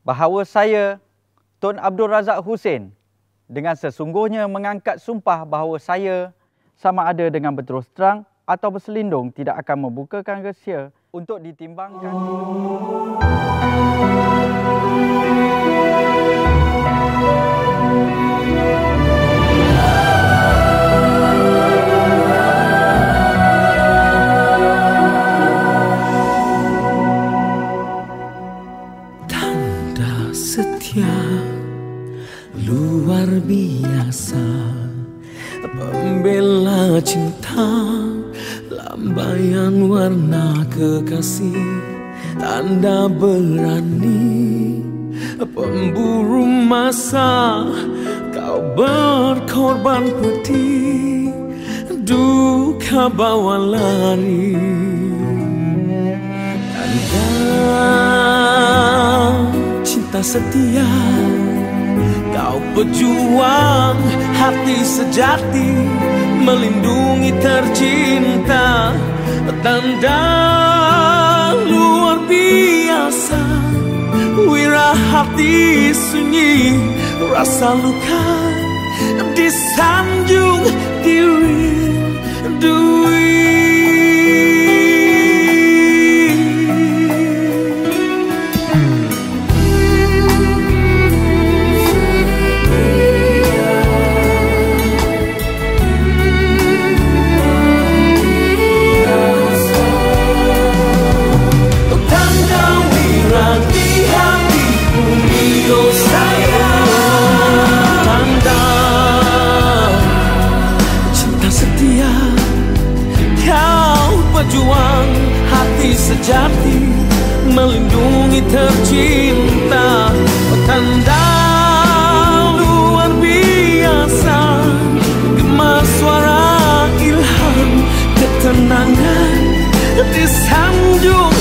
bahawa saya, Tun Abdul Razak Hussein, dengan sesungguhnya mengangkat sumpah bahawa saya sama ada dengan berterus terang atau berselindung tidak akan membukakan rahsia untuk ditimbangkan. Tanda setia luar biasa, pembela cinta, lambaian warna kekasih, tanda berani, pemburu masa, kau berkorban pedih, duka bawa lari. Tanda cinta setia, kau pejuang hati sejati, melindungi tercinta, tanda luar biasa, wira hati sunyi, rasa luka disanjung dirindui. Juang hati sejati, melindungi tercinta, tanda luar biasa, gema suara ilham, ketenangan disanjung